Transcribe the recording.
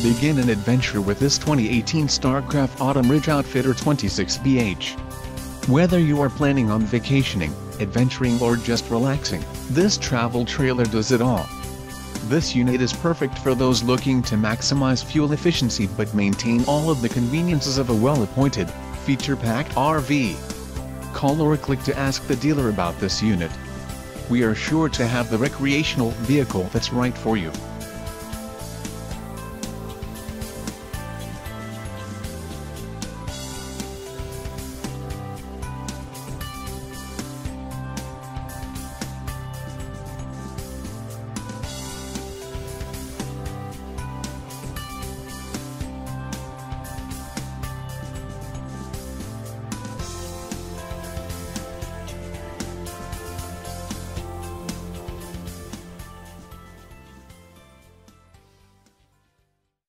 Begin an adventure with this 2018 Starcraft Autumn Ridge Outfitter 26BH. Whether you are planning on vacationing, adventuring or just relaxing, this travel trailer does it all. This unit is perfect for those looking to maximize fuel efficiency but maintain all of the conveniences of a well-appointed, feature-packed RV. Call or click to ask the dealer about this unit. We are sure to have the recreational vehicle that's right for you.